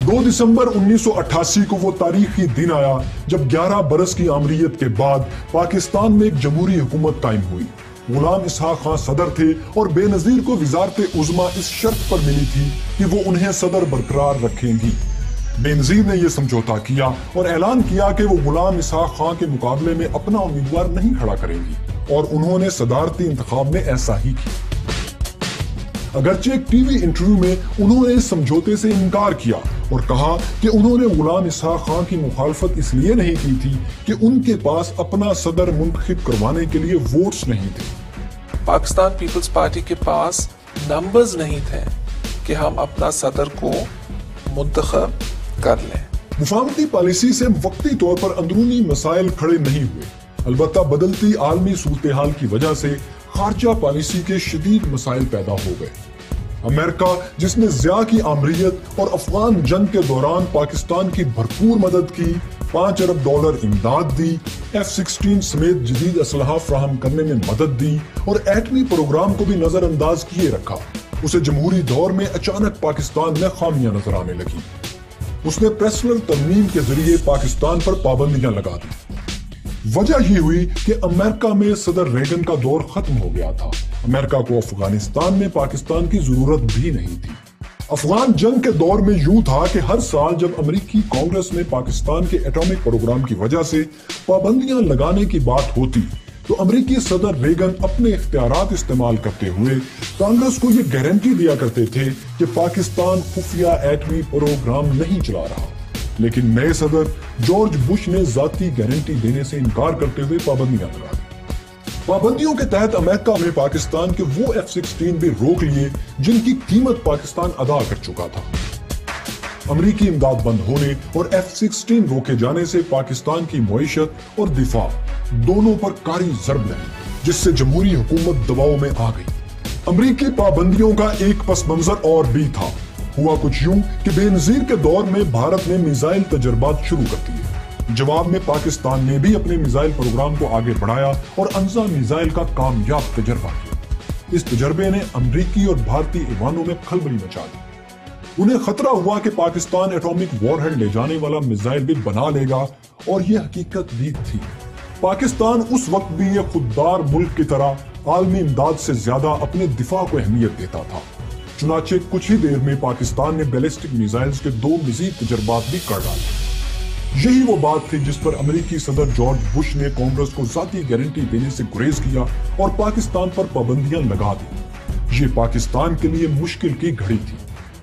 2 دسمبر 1988 کو وہ تاریخی دن آیا جب 11 برس کی آمریت کے بعد پاکستان میں ایک جمہوری حکومت قائم ہوئی۔ غلام اسحاق خان صدر تھے اور بے نظیر کو وزارت عظمیٰ اس شرط پر ملی تھی کہ وہ انہیں صدر برقرار رکھیں گی۔ بے نظیر نے یہ سمجھوتا کیا اور اعلان کیا کہ وہ غلام اسحاق خان کے مقابلے میں اپنا امیدوار نہیں کھڑا کریں گی، اور انہوں نے صدارتی انتخاب میں ایسا ہی کیا۔ اگرچہ ایک ٹی وی انٹرویو میں انہوں نے اس سمجھوتے سے انکار کیا اور کہا کہ انہوں نے غلام اسحاق خان کی مخالفت اس لیے نہیں کی تھی کہ ان کے پاس اپنا صدر منتخب کروانے کے لیے ووٹس نہیں تھے۔ پاکستان پیپلز پارٹی کے پاس نمبرز نہیں تھے کہ ہم اپنا صدر کو منتخب کر لیں۔ مفاہمتی پالیسی سے وقتی طور پر اندرونی مسائل کھڑے نہیں ہوئے، البتہ بدلتی عالمی صورتحال کی وجہ سے خارجہ پالیسی کے شدید مسائل پیدا ہو گئے۔ امریکہ، جس نے ضیاء کی آمریت اور افغان جنگ کے دوران پاکستان کی بھرپور مدد کی، $5 ارب امداد دی، F-16 سمیت جدید اسلحہ فراہم کرنے میں مدد دی اور ایٹمی پروگرام کو بھی نظر انداز کیے رکھا، اسے جمہوری دور میں اچانک پاکستان میں خامیاں نظر آنے لگی۔ اس نے پریسلر ترمیم کے ذریعے پاکستان پر پابندیاں لگا دی۔ وجہ یہ ہوئی کہ امریکہ میں صدر ریگن کا دور ختم ہو گیا تھا۔ امریکہ کو افغانستان میں پاکستان کی ضرورت بھی نہیں تھی۔ افغان جنگ کے دور میں یوں تھا کہ ہر سال جب امریکی کانگریس میں پاکستان کے ایٹامک پروگرام کی وجہ سے پابندیاں لگانے کی بات ہوتی تو امریکی صدر ریگن اپنے اختیارات استعمال کرتے ہوئے کانگریس کو یہ گارنٹی دیا کرتے تھے کہ پاکستان خفیہ ایٹمی پروگرام نہیں چلا رہا، لیکن نئے صدر جارج بش نے ذاتی گارنٹی دینے سے انکار کرتے ہوئے پابندیاں لگا دی۔ پابندیوں کے تحت امریکہ میں پاکستان کے وہ F-16 بھی روک لیے جن کی قیمت پاکستان ادا کر چکا تھا۔ امریکی امداد بند ہونے اور F-16 روکے جانے سے پاکستان کی معیشت اور دفاع دونوں پر کاری ضرب لگی، جس سے جمہوری حکومت دباؤ میں آ گئی۔ امریکی پابندیوں کا ایک پس منظر اور بھی تھا۔ ہوا کچھ یوں کہ بے نظیر کے دور میں بھارت نے میزائل تجربات شروع کر دیے۔ جواب میں پاکستان نے بھی اپنے میزائل پروگرام کو آگے بڑھایا اور انزا میزائل کا کامیاب تجربہ کیا۔ اس تجربے نے امریکی اور بھارتی ایوانوں میں کھلبلی مچا دی۔ انہیں خطرہ ہوا کہ پاکستان ایٹامک وار ہیڈ لے جانے والا میزائل بھی بنا لے گا، اور یہ حقیقت بھی تھی۔ پاکستان اس وقت بھی ایک خوددار ملک کی طرح عالمی امداد سے زیادہ اپنے دفاع کو اہمیت دیتا تھا۔ چنانچہ کچھ ہی دیر میں پاکستان نے بیلسٹک میزائلز کے 2 مزید تجربات بھی کر ڈالے۔ یہی وہ بات تھی جس پر امریکی صدر جارج بش نے کانگریس کو ذاتی گارنٹی دینے سے گریز کیا اور پاکستان پر پابندیاں لگا دی۔ یہ پاکستان کے لیے مشکل کی گھڑی تھی۔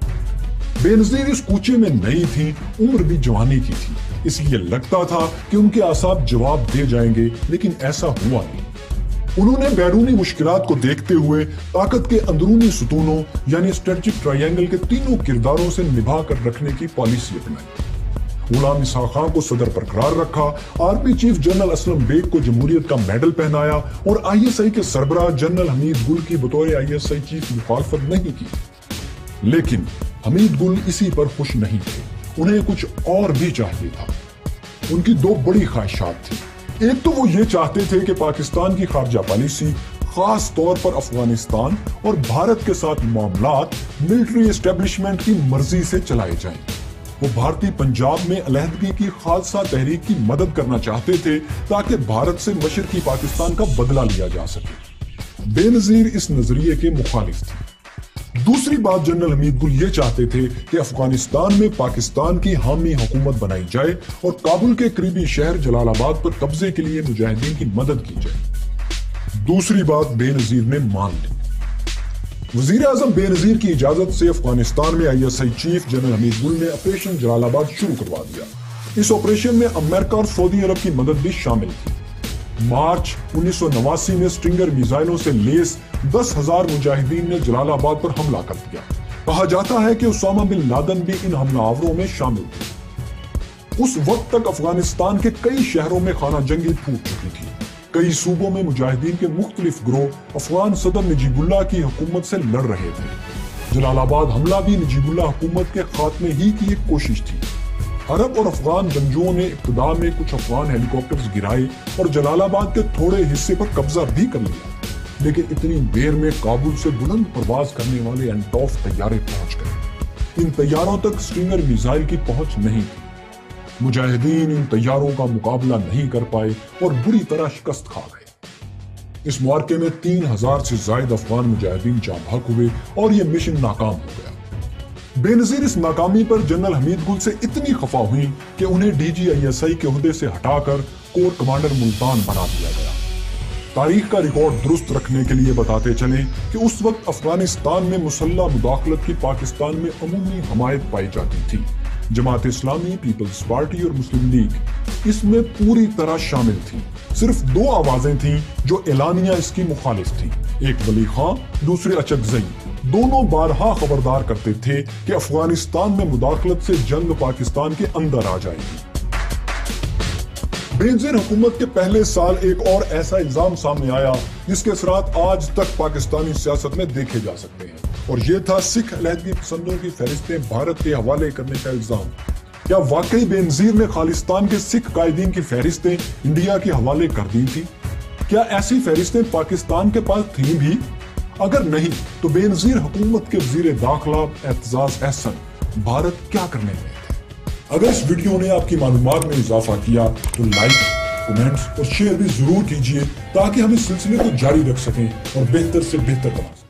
بے نظیر اس کوچے میں نئی تھی، عمر بھی جوانی کی تھی، اس لیے لگتا تھا کہ ان کے اعصاب جواب دے جائیں گے، لیکن ایسا ہوا نہیں۔ انہوں نے بیرونی مشکلات کو دیکھتے ہوئے طاقت کے اندرونی ستونوں یعنی اسٹریٹجک ٹرائینگل کے تینوں کرداروں سے نبھا کر رکھنے کی پالیسی اپنائی۔ غلام اسحاق خان کو صدر برقرار رکھا، army chief general Aslam Beg کو جمہوریت کا میڈل پہنایا اور ISI کے سربراہ جنرل حمید گل کی بطور ISI چیف مخالفت نہیں کی۔ لیکن حمید گل اسی پر خوش نہیں تھے، انہیں کچھ اور بھی چاہیے تھا۔ ان کی 2 بڑی خواہشات تھیں۔ ایک تو وہ یہ چاہتے تھے کہ پاکستان کی خارجہ پالیسی، خاص طور پر افغانستان اور بھارت کے ساتھ معاملات، ملٹری اسٹیبلشمنٹ کی مرضی سے چلائے جائیں۔ وہ بھارتی پنجاب میں علیحدگی کی خالصہ تحریک کی مدد کرنا چاہتے تھے تاکہ بھارت سے مشرقی پاکستان کا بدلہ لیا جا سکے۔ بے نظیر اس نظریے کے مخالف تھے۔ دوسری بات، جنرل حمید گل یہ چاہتے تھے کہ افغانستان میں پاکستان کی حامی حکومت بنائی جائے اور کابل کے قریبی شہر جلال آباد پر قبضے کے لیے مجاہدین کی مدد کی جائے۔ دوسری بات بے نظیر نے مان لی۔ وزیر اعظم بے نظیر کی اجازت سے افغانستان میں ISI chief general Hamid Gul نے آپریشن جلال آباد شروع کروا دیا۔ اس آپریشن میں امریکہ اور سعودی عرب کی مدد بھی شامل تھی۔ مارچ 1989 میں سٹنگر میزائلوں سے لیس 10,000 مجاہدین نے جلال آباد پر حملہ کر دیا۔ کہا جاتا ہے کہ اسامہ بن لادن بھی ان حملہ آوروں میں شامل تھے۔ اس وقت تک افغانستان کے کئی شہروں میں خانہ جنگی پھوٹ چکی تھی۔ کئی صوبوں میں مجاہدین کے مختلف گروہ افغان صدر نجیب اللہ کی حکومت سے لڑ رہے تھے۔ جلال آباد حملہ بھی نجیب اللہ حکومت کے خاتمے ہی کی ایک کوشش تھی۔ عرب اور افغان جنگجوؤں نے ابتدا میں کچھ افغان ہیلی کاپٹرز گرائے اور جلال آباد کے تھوڑے حصے پر قبضہ بھی کر لیا، لیکن اتنی دیر میں کابل سے بلند پرواز کرنے والے اینٹوف طیارے پہنچ گئے۔ ان طیاروں تک اسٹرنگر میزائل کی پہنچ نہیں تھی۔ مجاہدین ان طیاروں کا مقابلہ نہیں کر پائے اور بری طرح شکست کھا گئے۔ اس معرکے میں 3000 سے زائد افغان مجاہدین جاں بحق ہوئے اور یہ مشن ناکام ہو گیا۔ بے نظیر اس ناکامی پر جنرل حمید گل سے اتنی خفا ہوئی کہ انہیں DGISI کے عہدے سے ہٹا کر کور کمانڈر ملتان بنا دیا گیا۔ تاریخ کا ریکارڈ درست رکھنے کے لیے بتاتے چلیں کہ اس وقت افغانستان میں مسلح مداخلت کی پاکستان میں عمومی حمایت پائی جاتی تھی۔ جماعت اسلامی، پیپلز پارٹی اور مسلم لیگ اس میں پوری طرح شامل تھی۔ صرف 2 آوازیں تھیں جو اعلانیہ اس کی مخالف تھیں، ایک ولی خان، دوسرے اچکزئی۔ دونوں بارہا خبردار کرتے تھے کہ افغانستان میں مداخلت سے جنگ پاکستان کے اندر آ جائے گی۔ بینظیر حکومت کے پہلے سال ایک اور ایسا الزام سامنے آیا جس کے اثرات آج تک پاکستانی سیاست میں دیکھے جا سکتے ہیں، اور یہ تھا سکھ علیحدگی پسندوں کی فہرستیں بھارت کے حوالے کرنے کا الزام۔ کیا واقعی بینظیر نے خالصتان کے سکھ قائدین کی فہرستیں انڈیا کے حوالے کر دی تھی؟ کیا ایسی فہرستیں پاکستان کے پاس تھیں بھی؟ اگر نہیں تو بینظیر حکومت کے وزیر داخلہ اعتزاز احسن بھارت کیا کرنے گئے تھے؟ اگر اس ویڈیو نے آپ کی معلومات میں اضافہ کیا تو لائک، کمنٹس اور شیئر بھی ضرور کیجیے تاکہ ہم اس سلسلے کو جاری رکھ سکیں اور بہتر سے بہتر بنا سکیں۔